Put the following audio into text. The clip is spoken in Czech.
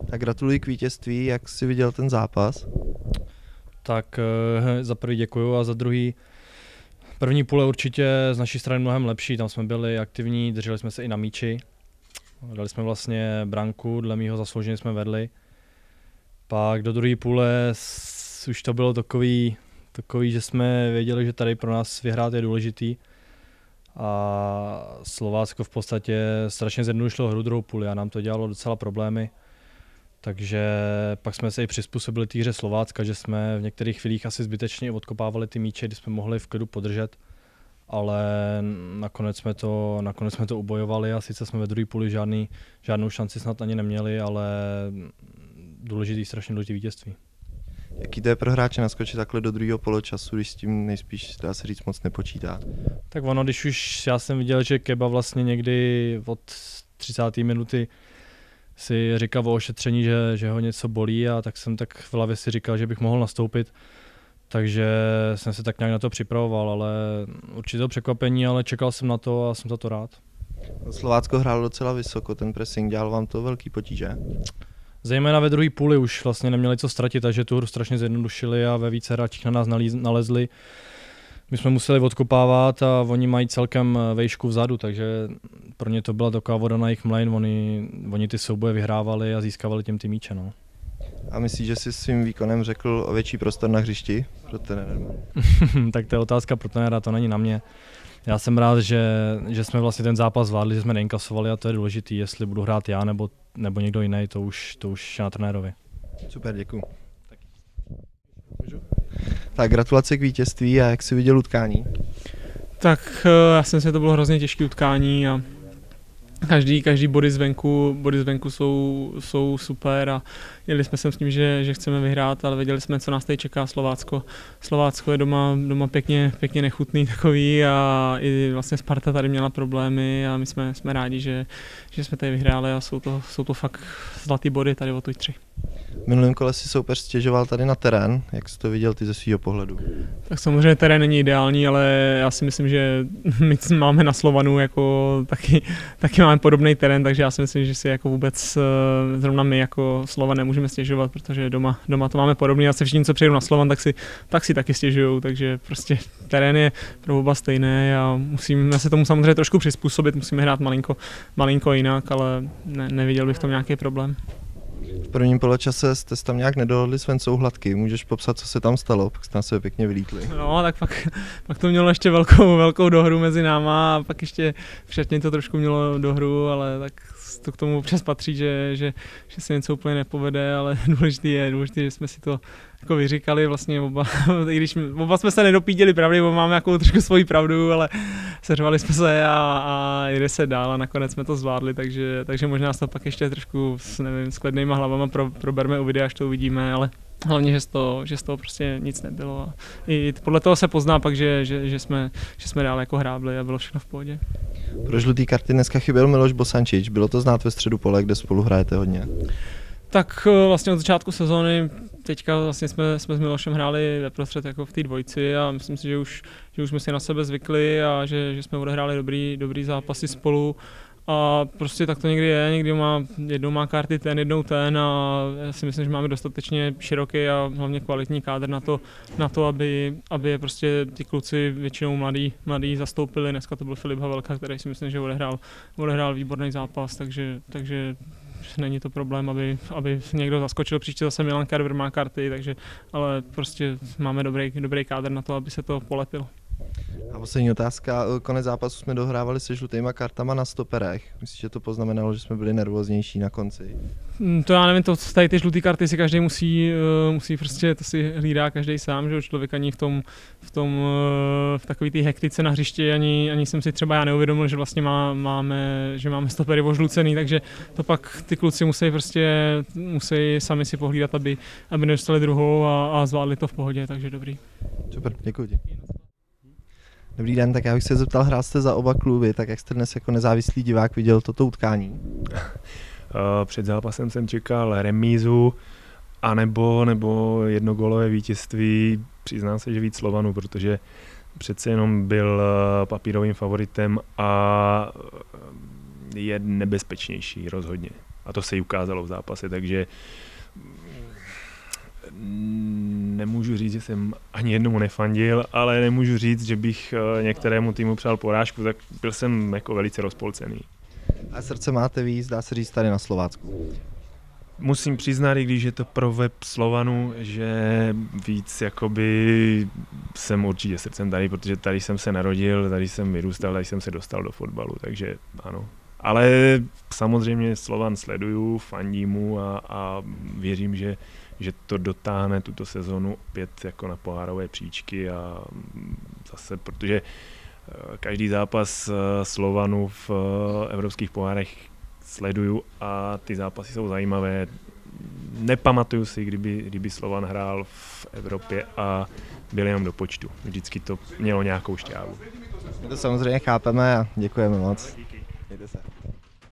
Tak gratuluji k vítězství, jak jsi viděl ten zápas? Tak za prvý děkuju a za druhý první půle určitě z naší strany mnohem lepší, tam jsme byli aktivní, drželi jsme se i na míči. Dali jsme vlastně branku, dle mýho zaslouženě jsme vedli. Pak do druhé půle už to bylo takový, že jsme věděli, že tady pro nás vyhrát je důležitý. A Slovácko v podstatě strašně zjednodušilo hru druhou půli a nám to dělalo docela problémy. Takže pak jsme se i přizpůsobili té hře Slovácka, že jsme v některých chvílích asi zbytečně odkopávali ty míče, kdy jsme mohli v klidu podržet. Ale nakonec jsme to ubojovali a sice jsme ve druhé půli žádnou šanci snad ani neměli, ale strašně důležitý vítězství. Jaký to je pro hráče naskočit takhle do druhého poločasu, když s tím nejspíš, dá se říct, moc nepočítá? Tak ono, když už já jsem viděl, že Keba vlastně někdy od 30. minuty si říkal o ošetření, že ho něco bolí, a tak jsem tak v hlavě si říkal, že bych mohl nastoupit. Takže jsem se tak nějak na to připravoval, ale určitě to překvapení, ale čekal jsem na to a jsem za to rád. Slovácko hrálo docela vysoko, ten pressing, dělal vám to velký potíže? Zejména ve druhé půli už vlastně neměli co ztratit, takže tu hru strašně zjednodušili a ve více hráčích na nás nalezli. My jsme museli odkopávat a oni mají celkem vejšku vzadu, takže pro ně to byla taková voda na jejich mlejn, oni ty souboje vyhrávali a získávali tím ty míče. No. A myslíš, že jsi svým výkonem řekl o větší prostor na hřišti pro trenéra? Tak to je otázka pro trenéra, to není na mě. Já jsem rád, že jsme vlastně ten zápas zvládli, že jsme neinkasovali a to je důležité, jestli budu hrát já nebo někdo jiný, to už je na trenérovi. Super, děkuju. Tak gratulace k vítězství a jak jsi viděl utkání? Tak já si myslím, že to bylo hrozně těžké utkání a každý body zvenku jsou super a jeli jsme sem s tím, že chceme vyhrát, ale věděli jsme, co nás tady čeká Slovácko. Slovácko je doma pěkně nechutný takový a i vlastně Sparta tady měla problémy a my jsme rádi, že jsme tady vyhráli a jsou to fakt zlatý body tady o tu 3. V minulém kole si soupeř stěžoval tady na terén, jak jsi to viděl ty ze svého pohledu? Tak samozřejmě terén není ideální, ale já si myslím, že my máme na Slovanu jako taky máme podobný terén, takže já si myslím, že si jako vůbec zrovna my jako Slovan nemůžeme stěžovat, protože doma to máme podobný a se všichni, co přijedou na Slovan, tak si taky stěžujou, takže prostě terén je pro oba stejné a musíme se tomu samozřejmě trošku přizpůsobit, musíme hrát malinko jinak, ale neviděl bych v tom nějaký problém. V prvním poločase jste tam nějak nedohodli s Vencou Hladky. Můžeš popsat, co se tam stalo? Pak jste na sebe pěkně vylítli. No, tak pak to mělo ještě velkou dohru mezi náma a pak ještě v šatně to trošku mělo dohru, ale tak to k tomu občas patří, že se něco úplně nepovede, ale důležité je, že jsme si to jako vyříkali vlastně oba, i když oba jsme se nedopíděli pravdy, oba máme jako trošku svoji pravdu, ale seřvali jsme se a jde se dál a nakonec jsme to zvládli, takže možná to pak ještě trošku s klidnýma hlavama proberme u videa, až to uvidíme, ale hlavně, že z toho prostě nic nebylo. A i podle toho se pozná pak, že jsme dál jako hrábli a bylo všechno v pohodě. Pro žlutý karty dneska chyběl Miloš Bosančič, bylo to znát ve středu pole, kde spolu hrajete hodně? Tak vlastně od začátku sezóny teďka vlastně jsme s Milošem hráli veprostřed jako v té dvojici a myslím si, že už jsme si na sebe zvykli a že jsme odehráli dobrý zápasy spolu. A prostě tak to někdy je, jednou má karty ten, jednou ten a já si myslím, že máme dostatečně široký a hlavně kvalitní kádr na to, aby je prostě ty kluci většinou mladí zastoupili. Dneska to byl Filip Havelka, který si myslím, že odehrál výborný zápas, takže není to problém, aby někdo zaskočil. Příště zase Milan Carver má karty, ale prostě máme dobrý kádr na to, aby se to polepilo. A poslední otázka, konec zápasu jsme dohrávali se žlutýma kartama na stoperech. Myslím, že to poznamenalo, že jsme byli nervóznější na konci? To já nevím, tady ty žluté karty si každý musí prostě, to si hlídá každý sám, že člověk ani v takový té hektice na hřišti, ani jsem si třeba já neuvědomil, že vlastně máme stopery ožlucený, takže to pak ty kluci musí sami si pohlídat, aby nedostali druhou a zvládli to v pohodě, takže dobrý. Super, děkuji ti. Dobrý den, tak já bych se zeptal, hrál jste za oba kluby, tak jak jste dnes jako nezávislý divák viděl toto utkání? Před zápasem jsem čekal remízu nebo jednogólové vítězství, přiznám se, že víc Slovanu, protože přece jenom byl papírovým favoritem a je nebezpečnější rozhodně. A to se jí ukázalo v zápase, takže nemůžu říct, že jsem ani jednomu nefandil, ale nemůžu říct, že bych některému týmu přál porážku, tak byl jsem jako velice rozpolcený. A srdce máte víc, dá se říct, tady na Slovácku? Musím přiznat, i když je to pro web Slovanu, že víc jakoby jsem určitě srdcem tady, protože tady jsem se narodil, tady jsem vyrůstal, tady jsem se dostal do fotbalu, takže ano. Ale samozřejmě Slovan sleduju, fandím mu a věřím, že to dotáhne tuto sezonu opět jako na pohárové příčky a zase, protože každý zápas Slovanu v evropských pohárech sleduju a ty zápasy jsou zajímavé. Nepamatuju si, kdyby Slovan hrál v Evropě a byl jenom do počtu. Vždycky to mělo nějakou šťávu. My to samozřejmě chápeme a děkujeme moc. Mějte se.